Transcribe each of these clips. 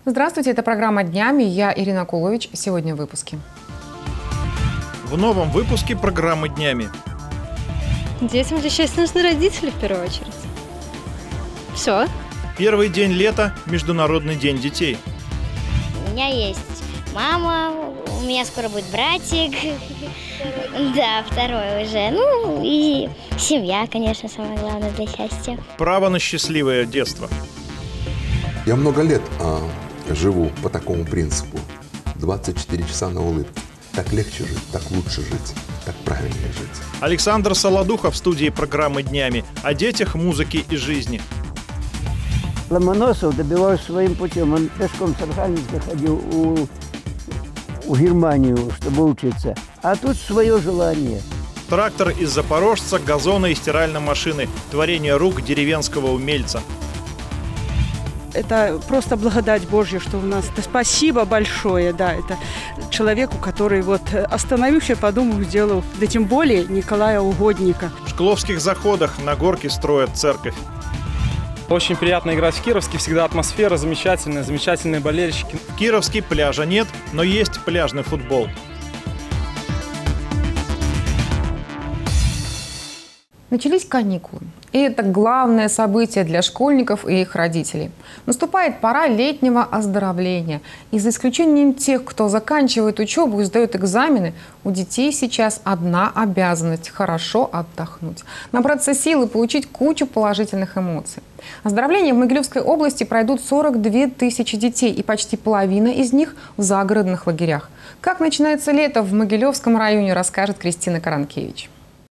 Здравствуйте, это программа «Днями». Я Ирина Кулович. Сегодня в выпуске. В новом выпуске программы «Днями». Детям для счастья нужны родители в первую очередь. Все. Первый день лета – Международный день детей. У меня есть мама, у меня скоро будет братик. Да, второй уже. Ну и семья, конечно, самое главное для счастья. Право на счастливое детство. Я много лет живу по такому принципу. 24 часа на улыбке. Так легче жить, так лучше жить, так правильнее жить. Александр Солодухов в студии программы «Днями» о детях, музыке и жизни. Ломоносов добивался своим путем. Он пешком с Архангельска ходил в Германию, чтобы учиться. А тут свое желание. Трактор из Запорожца, газоны и стиральной машины. Творение рук деревенского умельца. Это просто благодать Божья, что у нас. Это спасибо большое, да, это человеку, который остановивший, подумал, сделал. Да тем более Николая Угодника. В Шкловских заходах на горке строят церковь. Очень приятно играть в Кировске, всегда атмосфера замечательная, замечательные болельщики. В Кировске пляжа нет, но есть пляжный футбол. Начались каникулы. И это главное событие для школьников и их родителей. Наступает пора летнего оздоровления. И за исключением тех, кто заканчивает учебу и сдает экзамены, у детей сейчас одна обязанность – хорошо отдохнуть, набраться сил и получить кучу положительных эмоций. Оздоровление в Могилевской области пройдут 42 тысячи детей, и почти половина из них в загородных лагерях. Как начинается лето в Могилевском районе, расскажет Кристина Каранкевич.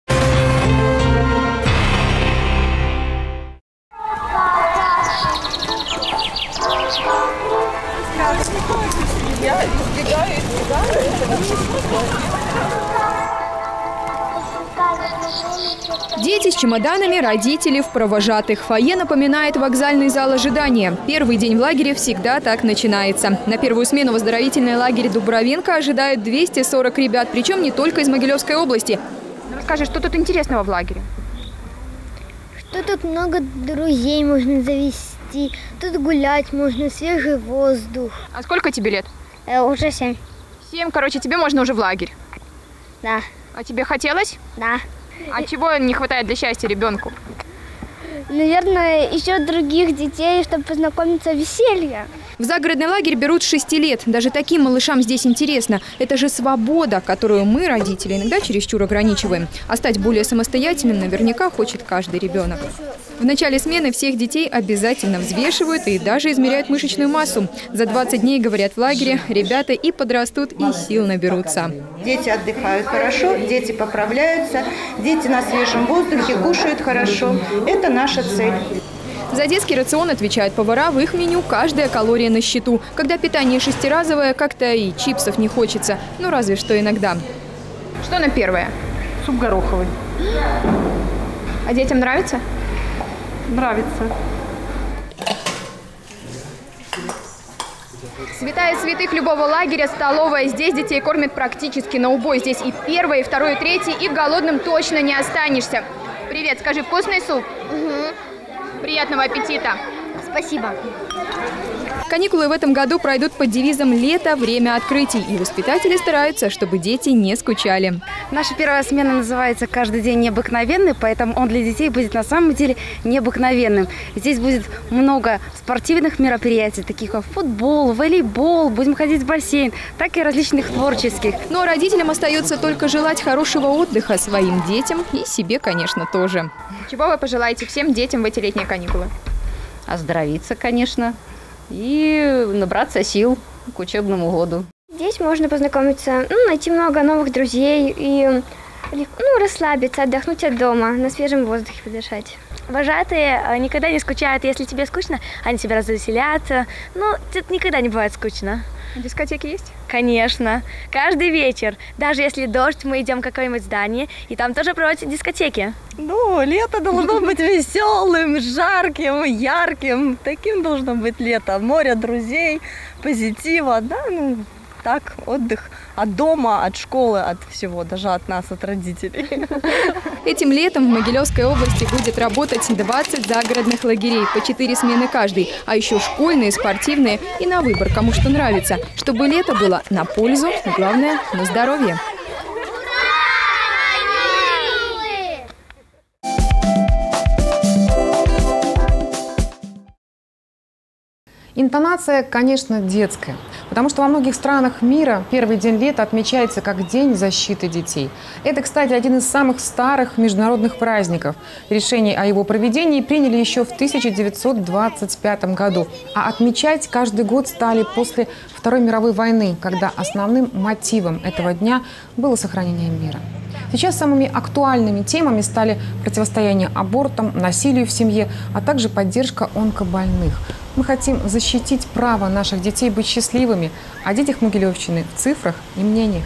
Дети с чемоданами, родители в провожатых. Фойе напоминает вокзальный зал ожидания. Первый день в лагере всегда так начинается. На первую смену в оздоровительный лагерь Дубровенко ожидают 240 ребят, причем не только из Могилевской области. Расскажи, что тут интересного в лагере? Что тут много друзей можно завести, тут гулять можно, свежий воздух. А сколько тебе лет? Уже 7. 7, короче, тебе можно уже в лагерь? Да. А тебе хотелось? Да. А чего не хватает для счастья ребенку? Наверное, еще других детей, чтобы познакомиться, веселье. В загородный лагерь берут с 6 лет. Даже таким малышам здесь интересно. Это же свобода, которую мы, родители, иногда чересчур ограничиваем. А стать более самостоятельным наверняка хочет каждый ребенок. В начале смены всех детей обязательно взвешивают и даже измеряют мышечную массу. За 20 дней, говорят в лагере, ребята и подрастут, и сил наберутся. Дети отдыхают хорошо, дети поправляются, дети на свежем воздухе кушают хорошо. Это наша цель. За детский рацион отвечают повара, в их меню каждая калория на счету. Когда питание шестиразовое, как-то и чипсов не хочется, ну разве что иногда. Что на первое? Суп гороховый. А детям нравится? Нравится. Святая святых любого лагеря, столовая. Здесь детей кормят практически на убой. Здесь и первое, и второе, и третье, и голодным точно не останешься. Привет, скажи, вкусный суп? Угу. Приятного аппетита. Спасибо. Каникулы в этом году пройдут под девизом «Лето – время открытий», и воспитатели стараются, чтобы дети не скучали. Наша первая смена называется «Каждый день необыкновенный», поэтому он для детей будет на самом деле необыкновенным. Здесь будет много спортивных мероприятий, таких как футбол, волейбол, будем ходить в бассейн, так и различных творческих. Но родителям остается только желать хорошего отдыха своим детям и себе, конечно, тоже. Чего вы пожелаете всем детям в эти летние каникулы? Оздоровиться, конечно, и набраться сил к учебному году. Здесь можно познакомиться, найти много новых друзей и расслабиться, отдохнуть от дома, на свежем воздухе подышать. Вожатые никогда не скучают. Если тебе скучно, они тебя развеселят. Это никогда не бывает скучно. Дискотеки есть? Конечно. Каждый вечер. Даже если дождь, мы идем в какое-нибудь здание, и там тоже проводятся дискотеки. Лето должно быть веселым, жарким, ярким. Таким должно быть лето. Море друзей, позитива, так, отдых от дома, от школы, от всего, даже от нас, от родителей. Этим летом в Могилевской области будет работать 20 загородных лагерей, по 4 смены каждый, а еще школьные, спортивные и на выбор, кому что нравится, чтобы лето было на пользу и, главное, на здоровье. Интонация, конечно, детская, потому что во многих странах мира первый день лета отмечается как День защиты детей. Это, кстати, один из самых старых международных праздников. Решение о его проведении приняли еще в 1925 году, а отмечать каждый год стали после Второй мировой войны, когда основным мотивом этого дня было сохранение мира. Сейчас самыми актуальными темами стали противостояние абортам, насилию в семье, а также поддержка онкобольных. Мы хотим защитить право наших детей быть счастливыми, о детях Могилевщины в цифрах и мнениях.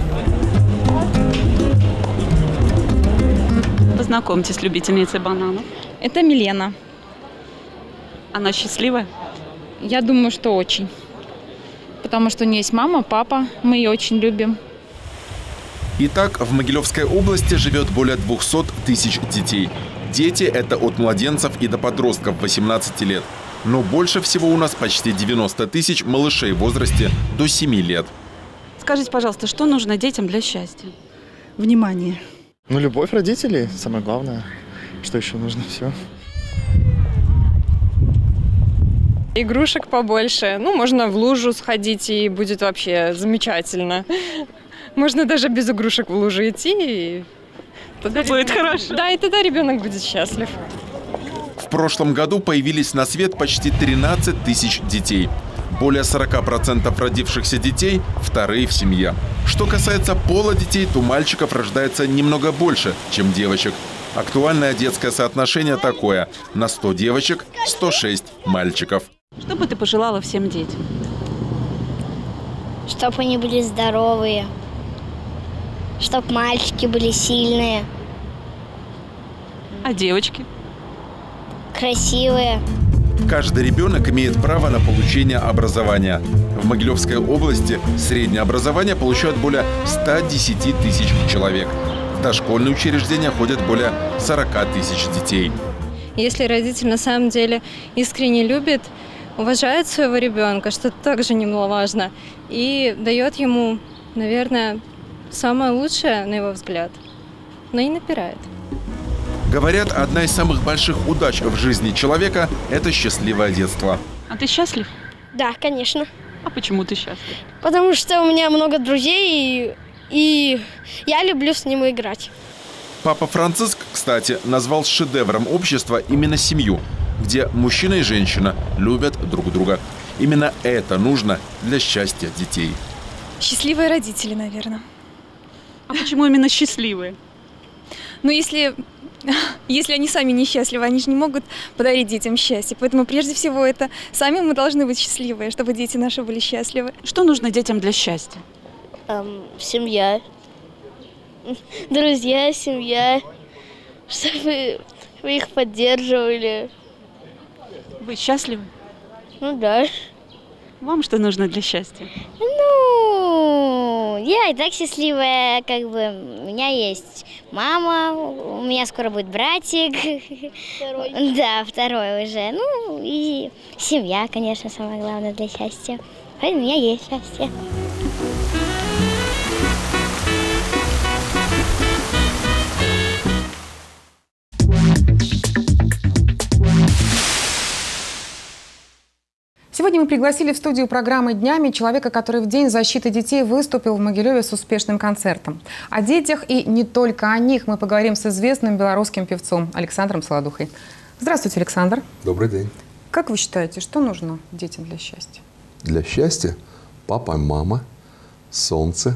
Познакомьтесь с любительницей бананов. Это Милена. Она счастливая? Я думаю, что очень. Потому что у нее есть мама, папа, мы ее очень любим. Итак, в Могилевской области живет более 200 тысяч детей. Дети – это от младенцев и до подростков 18 лет. Но больше всего у нас почти 90 тысяч малышей в возрасте до 7 лет. Скажите, пожалуйста, что нужно детям для счастья? Внимание. Ну, любовь родителей – самое главное. Что еще нужно? Все. Игрушек побольше. Ну, можно в лужу сходить, и будет вообще замечательно. Можно даже без игрушек в лужу идти, и тогда будет хорошо. Да, и тогда ребенок будет счастлив. В прошлом году появились на свет почти 13 тысяч детей. Более 40% родившихся детей – вторые в семье. Что касается пола детей, то мальчиков рождается немного больше, чем девочек. Актуальное детское соотношение такое – на 100 девочек – 106 мальчиков. Что бы ты пожелала всем детям? Чтобы они были здоровые, чтобы мальчики были сильные. А девочки? Красивые. Каждый ребенок имеет право на получение образования. В Могилевской области среднее образование получают более 110 тысяч человек. В дошкольные учреждения ходят более 40 тысяч детей. Если родитель на самом деле искренне любит, уважает своего ребенка, что также немаловажно, и дает ему, наверное, самое лучшее, на его взгляд, но и напирает. Говорят, одна из самых больших удач в жизни человека – это счастливое детство. А ты счастлив? Да, конечно. А почему ты счастлив? Потому что у меня много друзей, и я люблю с ними играть. Папа Франциск, кстати, назвал шедевром общества именно семью, где мужчина и женщина любят друг друга. Именно это нужно для счастья детей. Счастливые родители, наверное. А почему именно счастливые? Ну, если они сами несчастливы, они же не могут подарить детям счастье. Поэтому прежде всего это сами мы должны быть счастливы, чтобы дети наши были счастливы. Что нужно детям для счастья? Семья. Друзья, семья. Чтобы вы их поддерживали. Вы счастливы? Ну да. Вам что нужно для счастья? Ну, я и так счастливая, как бы. У меня есть мама, у меня скоро будет братик. Второй. Да, второй уже. Ну, и семья, конечно, самое главное для счастья. Поэтому у меня есть счастье. Сегодня мы пригласили в студию программы «Днями» человека, который в День защиты детей выступил в Могилеве с успешным концертом. О детях и не только о них мы поговорим с известным белорусским певцом Александром Солодухой. Здравствуйте, Александр. Добрый день. Как вы считаете, что нужно детям для счастья? Для счастья папа, мама, солнце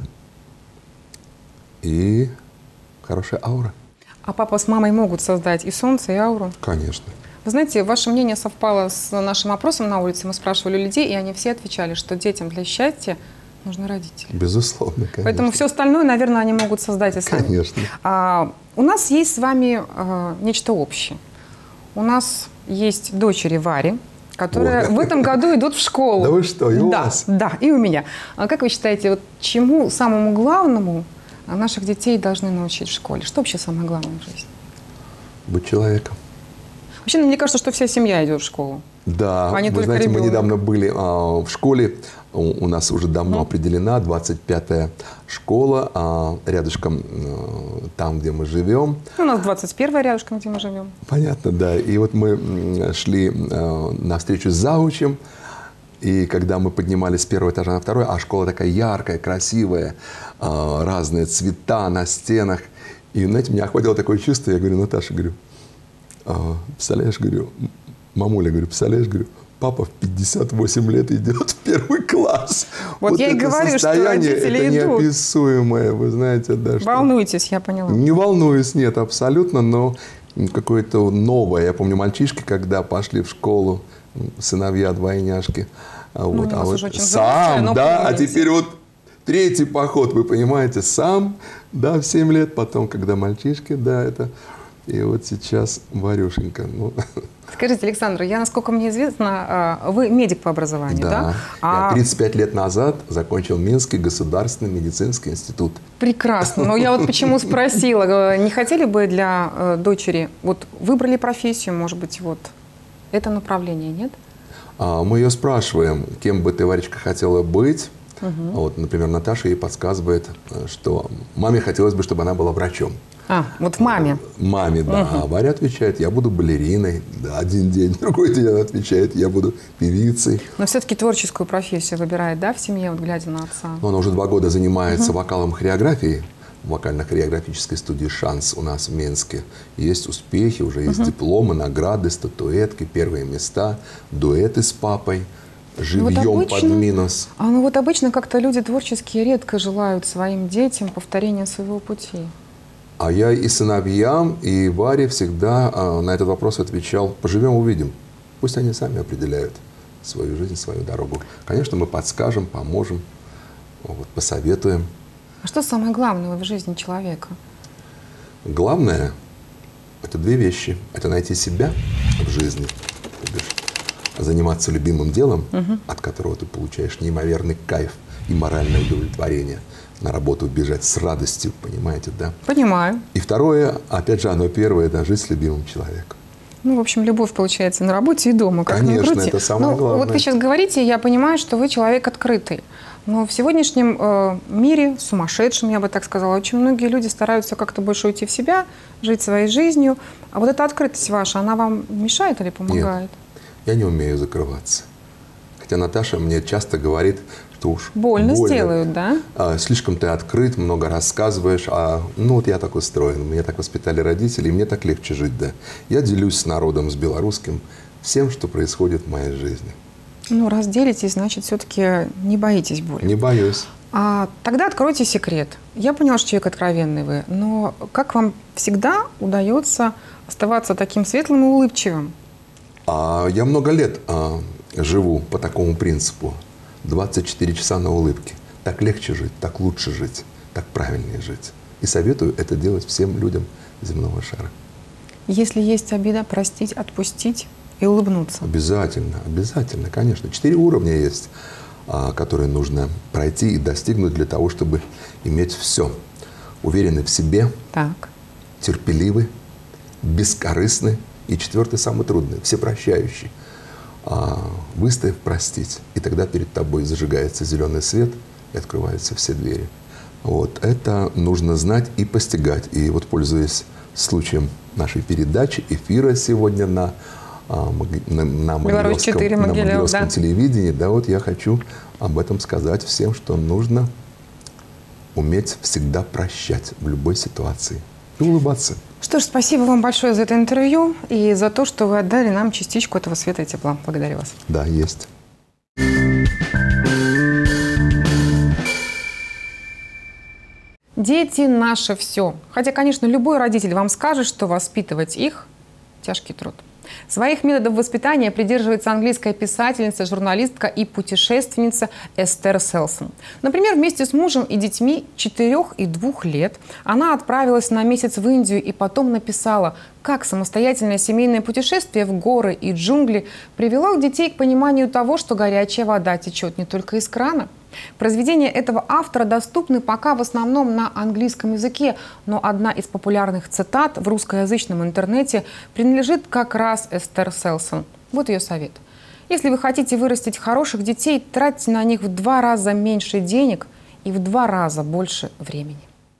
и хорошая аура. А папа с мамой могут создать и солнце, и ауру? Конечно. Вы знаете, ваше мнение совпало с нашим опросом на улице. Мы спрашивали людей, и они все отвечали, что детям для счастья нужны родители. Безусловно, конечно. Поэтому все остальное, наверное, они могут создать и сами. Конечно. У нас есть с вами нечто общее. У нас есть дочери Вари, которые в этом году идут в школу. Да вы что, и у вас? Да, и у меня. А как вы считаете, вот чему самому главному наших детей должны научить в школе? Что вообще самое главное в жизни? Быть человеком. Вообще, мне кажется, что вся семья идет в школу. Да, а не вы только знаете, ребенок. мы недавно были в школе, у нас уже давно определена 25-я школа, рядышком там, где мы живем. У нас 21-я рядышком, где мы живем. Понятно, да. И вот мы шли на встречу с заучем, и когда мы поднимались с первого этажа на второй, а школа такая яркая, красивая, разные цвета на стенах. И, знаете, меня охватило такое чувство, я говорю, Наташа, говорю, представляешь, говорю, мамуля, говорю, представляешь, говорю, папа в 58 лет идет в первый класс. Вот я и говорю, что родители это идут. неописуемое, вы знаете, да. Волнуйтесь, я поняла. Не волнуюсь, нет, абсолютно, но какое-то новое. Я помню, мальчишки, когда пошли в школу, сыновья, двойняшки, вот, а вот сам, да, а теперь вот третий поход, вы понимаете, сам, да, в 7 лет, потом, когда мальчишки, да, это... И вот сейчас Варюшенька. Ну. Скажите, Александр, насколько мне известно, вы медик по образованию, да? Я 35 лет назад закончил Минский государственный медицинский институт. Прекрасно. Но я вот почему спросила, не хотели бы для дочери, вот выбрали профессию, может быть, вот это направление, нет? Мы ее спрашиваем, кем бы ты, Варечка, хотела быть. Вот, например, Наташа ей подсказывает, что маме хотелось бы, чтобы она была врачом. Вот маме. Маме, да. А Варя отвечает, я буду балериной. Да, один день, другой день она отвечает, я буду певицей. Но все-таки творческую профессию выбирает, да, в семье, вот глядя на отца? Но она уже 2 года занимается вокалом, хореографией. В вокально-хореографической студии «Шанс» у нас в Минске. Есть успехи, уже есть дипломы, награды, статуэтки, первые места, дуэты с папой. Живьем вот под минус. Ну вот обычно как-то люди творческие редко желают своим детям повторения своего пути. А я и сыновьям, и Варе всегда на этот вопрос отвечал, поживем, увидим. Пусть они сами определяют свою жизнь, свою дорогу. Конечно, мы подскажем, поможем, вот, посоветуем. А что самое главное в жизни человека? Главное – это 2 вещи. Это найти себя в жизни, заниматься любимым делом, от которого ты получаешь неимоверный кайф и моральное удовлетворение. На работу бежать с радостью, понимаете, да? Понимаю. И второе, опять же, оно первое, это жить с любимым человеком. Ну, в общем, любовь получается на работе и дома. Как конечно, это самое главное. Вот вы сейчас говорите, я понимаю, что вы человек открытый. Но в сегодняшнем мире, сумасшедшем, я бы так сказала, очень многие люди стараются как-то больше уйти в себя, жить своей жизнью. А вот эта открытость ваша, она вам мешает или помогает? Нет, я не умею закрываться. Хотя Наташа мне часто говорит, что уж больно сделают, да? Слишком ты открыт, много рассказываешь. Ну вот я так устроен, меня так воспитали родители, и мне так легче жить, да. Я делюсь с народом, с белорусским, всем, что происходит в моей жизни. Ну, раз делитесь, значит, все-таки не боитесь боли. Не боюсь. Тогда откройте секрет. Я поняла, что человек откровенный вы, но как вам всегда удается оставаться таким светлым и улыбчивым? Я много лет живу по такому принципу. 24 часа на улыбке. Так легче жить, так лучше жить, так правильнее жить. И советую это делать всем людям земного шара. Если есть обида, простить, отпустить и улыбнуться. Обязательно, обязательно, конечно. 4 уровня есть, которые нужно пройти и достигнуть для того, чтобы иметь все. Уверенный в себе, терпеливый, бескорыстный и 4-й, самый трудный, всепрощающий. Выстояв, простить. И тогда перед тобой зажигается зеленый свет и открываются все двери. Вот. Это нужно знать и постигать. И вот, пользуясь случаем нашей передачи, эфира сегодня на Могилевском телевидении, да, вот я хочу об этом сказать всем, что нужно уметь всегда прощать в любой ситуации и улыбаться. Что ж, спасибо вам большое за это интервью и за то, что вы отдали нам частичку этого света и тепла. Благодарю вас. Да, есть. Дети – наше все. Хотя, конечно, любой родитель вам скажет, что воспитывать их – тяжкий труд. Своих методов воспитания придерживается английская писательница, журналистка и путешественница Эстер Селсон. Например, вместе с мужем и детьми 4 и 2 лет она отправилась на месяц в Индию и потом написала, как самостоятельное семейное путешествие в горы и джунгли привело детей к пониманию того, что горячая вода течет не только из крана. Произведения этого автора доступны пока в основном на английском языке, но одна из популярных цитат в русскоязычном интернете принадлежит как раз Эстер Селсон. Вот ее совет. Если вы хотите вырастить хороших детей, тратьте на них в 2 раза меньше денег и в 2 раза больше времени.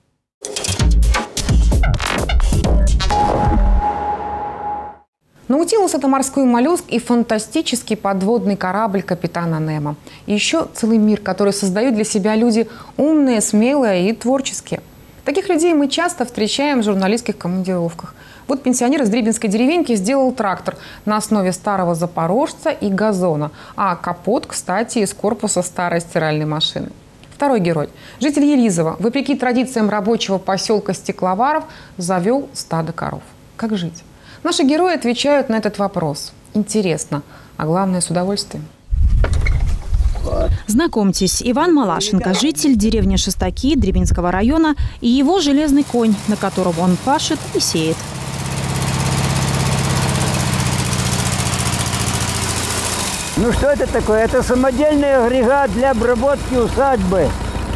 Наутилус – это морской моллюск и фантастический подводный корабль капитана Немо. И еще целый мир, который создают для себя люди умные, смелые и творческие. Таких людей мы часто встречаем в журналистских командировках. Вот пенсионер из дребенской деревеньки сделал трактор на основе старого запорожца и газона. А капот, кстати, из корпуса старой стиральной машины. Второй герой. Житель Елизово, вопреки традициям рабочего поселка Стекловаров, завел стадо коров. Как жить? Наши герои отвечают на этот вопрос. Интересно, а главное, с удовольствием. Знакомьтесь, Иван Малашенко, житель деревни Шестаки Дребенского района, и его железный конь, на котором он пашет и сеет. Ну что это такое? Это самодельный агрегат для обработки усадьбы.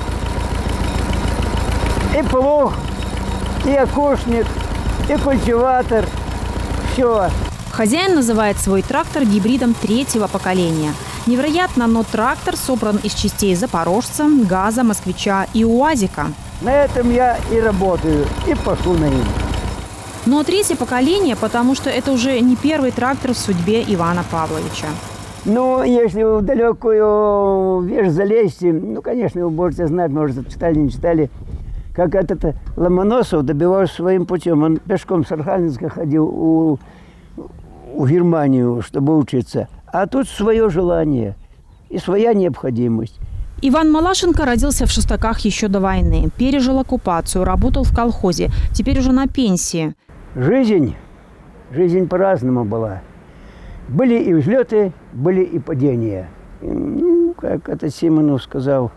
И плуг, и окошник, и культиватор. Все. Хозяин называет свой трактор гибридом 3-го поколения. Невероятно, но трактор собран из частей запорожца, газа, москвича и уазика. На этом я и работаю, и пашу на нем. Но 3-е поколение, потому что это уже не первый трактор в судьбе Ивана Павловича. Ну, если в далекую вещь залезть, ну, конечно, вы можете знать, может, читали, не читали, как этот Ломоносов добивался своим путем. Он пешком с Архангельска ходил в Германию, чтобы учиться. А тут свое желание и своя необходимость. Иван Малашенко родился в Шестаках еще до войны. Пережил оккупацию, работал в колхозе. Теперь уже на пенсии. Жизнь по-разному была. Были и взлеты, были и падения. Ну, как это Симонов сказал,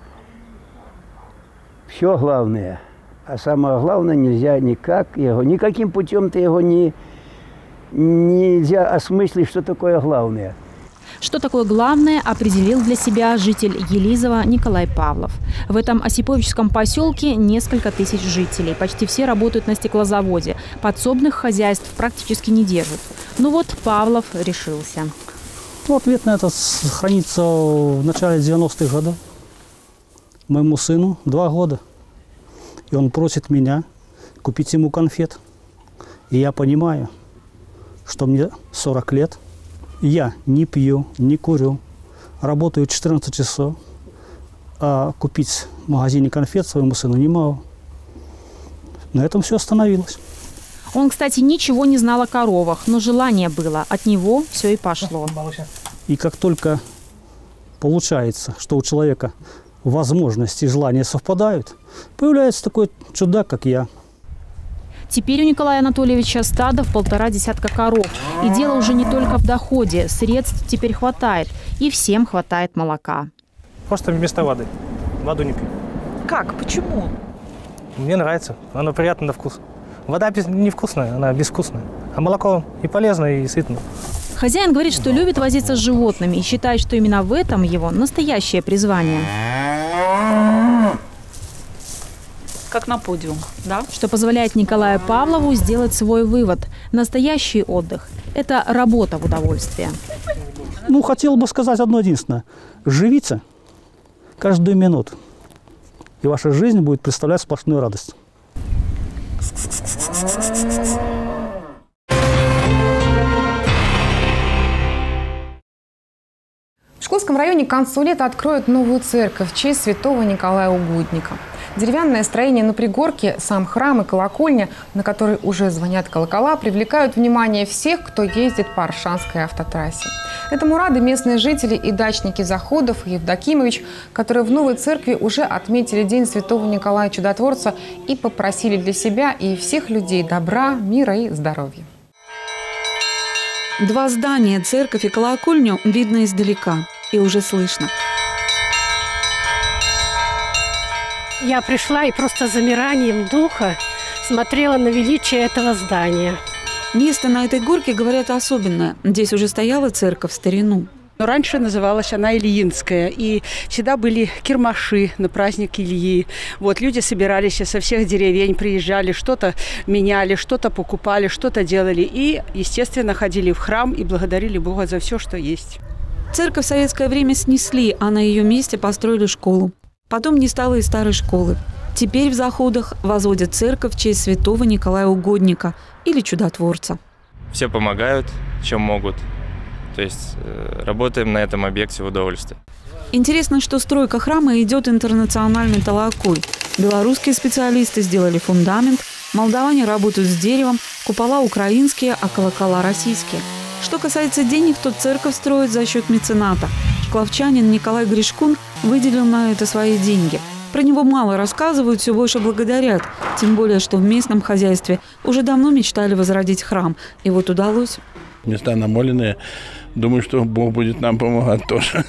все главное. А самое главное, нельзя никаким путем-то его нельзя осмыслить, что такое главное. Что такое главное, определил для себя житель Елизова Николай Павлов. В этом осиповическом поселке несколько тысяч жителей. Почти все работают на стеклозаводе. Подсобных хозяйств практически не держат. Ну вот Павлов решился. Ну, ответ на это хранится в начале 90-х годов. Моему сыну 2 года. И он просит меня купить ему конфет. И я понимаю, что мне 40 лет. Я не пью, не курю, работаю 14 часов, а купить в магазине конфет своему сыну не могу. На этом все остановилось. Он, кстати, ничего не знал о коровах, но желание было. От него все и пошло. И как только получается, что у человека возможности и желания совпадают, появляется такой чудак, как я. Теперь у Николая Анатольевича стадо в 1,5 десятка коров. И дело уже не только в доходе. Средств теперь хватает. И всем хватает молока. Просто вместо воды. Воду не пью. Как? Почему? Мне нравится. Оно приятно на вкус. Вода невкусная, она безвкусная. А молоко и полезное, и сытное. Хозяин говорит, что любит возиться с животными и считает, что именно в этом его настоящее призвание. Как на подиум, да? Что позволяет Николаю Павлову сделать свой вывод. Настоящий отдых – это работа в удовольствие. Ну, хотел бы сказать одно единственное. Живите каждую минуту, и ваша жизнь будет представлять сплошную радость. В Шкловском районе к концу лета откроют новую церковь в честь святого Николая Угодника. Деревянное строение на пригорке, сам храм и колокольня, на который уже звонят колокола, привлекают внимание всех, кто ездит по Аршанской автотрассе. Этому рады местные жители и дачники Заходов и Евдокимович, которые в новой церкви уже отметили День святого Николая Чудотворца и попросили для себя и всех людей добра, мира и здоровья. Два здания, церковь и колокольню, видно издалека и уже слышно. Я пришла и просто замиранием духа смотрела на величие этого здания. Место на этой горке, говорят, особенное. Здесь уже стояла церковь в старину. Но раньше называлась она Ильинская, и всегда были кирмаши на праздник Ильи. Вот, люди собирались со всех деревень, приезжали, что-то меняли, что-то покупали, что-то делали. И, естественно, ходили в храм и благодарили Бога за все, что есть. Церковь в советское время снесли, а на ее месте построили школу. Потом не стало и старой школы. Теперь в Заходах возводят церковь в честь святого Николая Угодника или чудотворца. Все помогают, чем могут. То есть работаем на этом объекте в удовольствие. Интересно, что стройка храма идет интернациональный талакой. Белорусские специалисты сделали фундамент, молдаване работают с деревом, купола украинские, а колокола российские. Что касается денег, то церковь строит за счет мецената. Шкловчанин Николай Гришкун выделил на это свои деньги. Про него мало рассказывают, все больше благодарят. Тем более, что в местном хозяйстве уже давно мечтали возродить храм. И вот удалось. Места намоленные. Думаю, что Бог будет нам помогать тоже.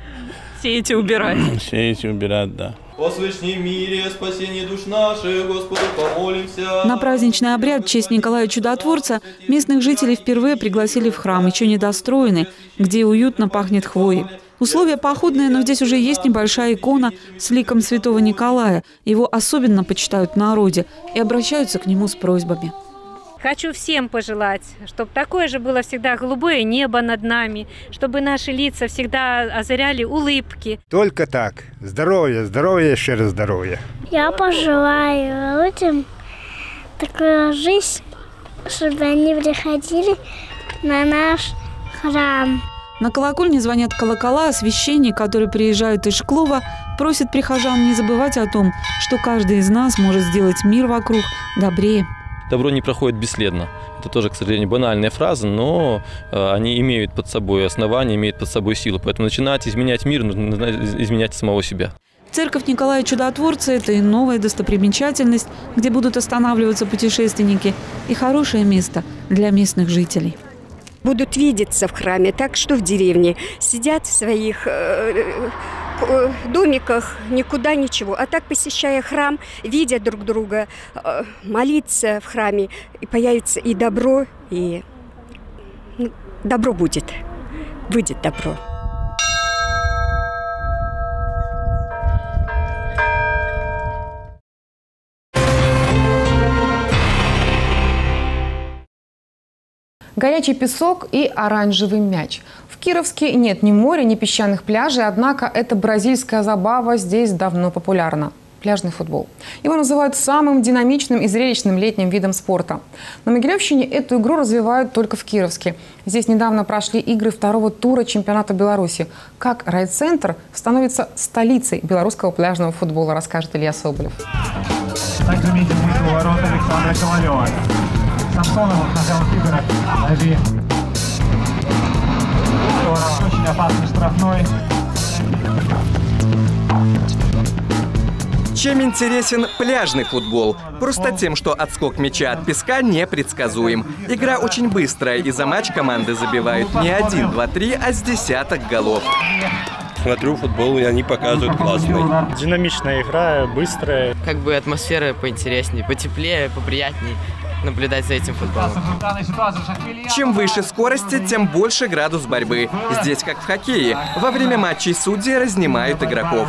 Сеять и убирать. Сеять и убирать, да. О свышнем мире, спасении душ наших, Господу помолимся. На праздничный обряд в честь Николая Чудотворца местных жителей впервые пригласили в храм, еще недостроенный, где уютно пахнет хвоей. Условия походные, но здесь уже есть небольшая икона с ликом святого Николая. Его особенно почитают в народе и обращаются к нему с просьбами. Хочу всем пожелать, чтобы такое же было всегда голубое небо над нами, чтобы наши лица всегда озаряли улыбки. Только так. Здоровья, здоровья, еще раз здоровья. Я пожелаю людям такую жизнь, чтобы они приходили на наш храм. На колокольне звонят колокола, а священник, который приезжает из Шклова, просит прихожан не забывать о том, что каждый из нас может сделать мир вокруг добрее. Добро не проходит бесследно. Это тоже, к сожалению, банальная фраза, но они имеют под собой основания, имеют под собой силу. Поэтому начинать изменять мир, нужно изменять самого себя. Церковь Николая Чудотворца – это и новая достопримечательность, где будут останавливаться путешественники, и хорошее место для местных жителей. Будут видеться в храме, так что в деревне сидят в своих домиках, никуда ничего. А так, посещая храм, видя друг друга, молиться в храме, и появится и добро, и добро будет. Будет добро. Горячий песок и оранжевый мяч. В Кировске нет ни моря, ни песчаных пляжей, однако эта бразильская забава здесь давно популярна. Пляжный футбол. Его называют самым динамичным и зрелищным летним видом спорта. На Могилевщине эту игру развивают только в Кировске. Здесь недавно прошли игры второго тура чемпионата Беларуси. Как райцентр становится столицей белорусского пляжного футбола, расскажет Илья Соболев. Также видим мы у ворот Александра Ковалева. Самсонов хотел играть. Очень опасный штрафной. Чем интересен пляжный футбол? Просто тем, что отскок мяча от песка непредсказуем. Игра очень быстрая, и за матч команды забивают не 1, 2, 3, а с десяток голов. Смотрю футбол, и они показывают классный. Динамичная игра, быстрая. Как бы атмосфера поинтереснее, потеплее, поприятнее наблюдать за этим футболом. Чем выше скорости, тем больше градус борьбы. Здесь, как в хоккее, во время матчей судьи разнимают игроков.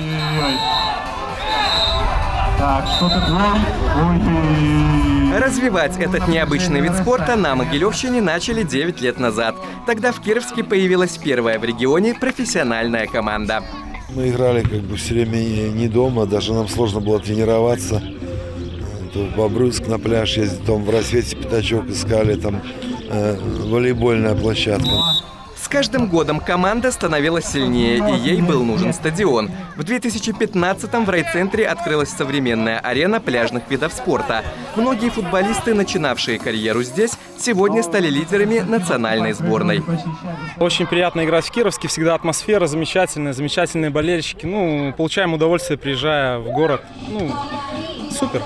Развивать этот необычный вид спорта на Могилевщине начали 9 лет назад. Тогда в Кировске появилась первая в регионе профессиональная команда. Мы играли как бы все время не дома, даже нам сложно было тренироваться. То в Бобруйск на пляж ездить, потом в Рассвете Пятачок искали, там волейбольная площадка. С каждым годом команда становилась сильнее, и ей был нужен стадион. В 2015-м в райцентре открылась современная арена пляжных видов спорта. Многие футболисты, начинавшие карьеру здесь, сегодня стали лидерами национальной сборной. Очень приятно играть в Кировске, всегда атмосфера замечательная, замечательные болельщики. Получаем удовольствие, приезжая в город. Супер.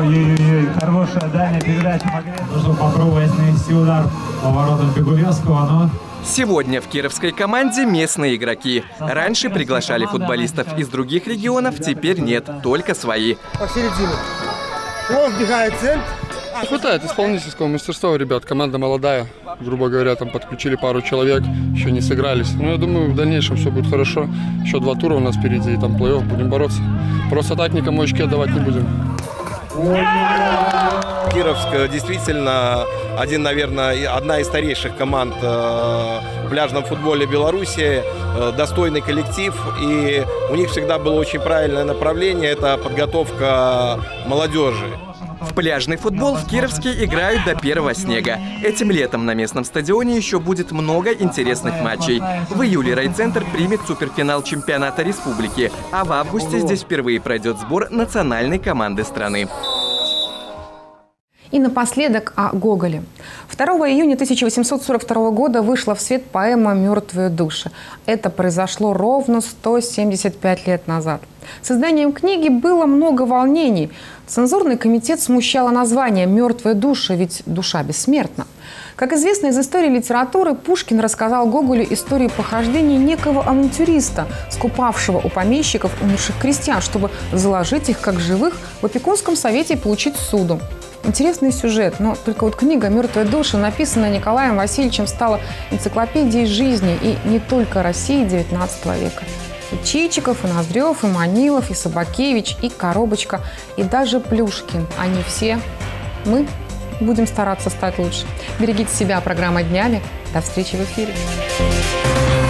Ой-ой-ой, хорошая дальняя передача. Нужно попробовать нанести удар по воротам Бегулевского, но... Сегодня в кировской команде местные игроки. Раньше приглашали футболистов из других регионов, теперь нет, только свои. Посередине. Он вбегает в центр. Хватает исполнительского мастерства у ребят. Команда молодая. Грубо говоря, там подключили пару человек, еще не сыгрались. Но я думаю, в дальнейшем все будет хорошо. Еще 2 тура у нас впереди, и там плей-офф, будем бороться. Просто так никому очки отдавать не будем. Кировск действительно одна из старейших команд в пляжном футболе Беларуси, достойный коллектив, и у них всегда было очень правильное направление – это подготовка молодежи. В пляжный футбол в Кировске играют до первого снега. Этим летом на местном стадионе еще будет много интересных матчей. В июле райцентр примет суперфинал чемпионата республики, а в августе здесь впервые пройдет сбор национальной команды страны. И напоследок о Гоголе. 2 июня 1842 года вышла в свет поэма «Мертвые души». Это произошло ровно 175 лет назад. С изданием книги было много волнений. Цензурный комитет смущало название «Мертвые души», ведь душа бессмертна. Как известно из истории литературы, Пушкин рассказал Гоголю историю похождений некого авантюриста, скупавшего у помещиков умерших крестьян, чтобы заложить их как живых в опекунском совете и получить суду. Интересный сюжет, но только вот книга «Мертвые души», написанная Николаем Васильевичем, стала энциклопедией жизни и не только России XIX века. И Чичиков, и Ноздрев, и Манилов, и Собакевич, и Коробочка, и даже Плюшкин. Они все мы будем стараться стать лучше. Берегите себя. Программа «Днями». До встречи в эфире.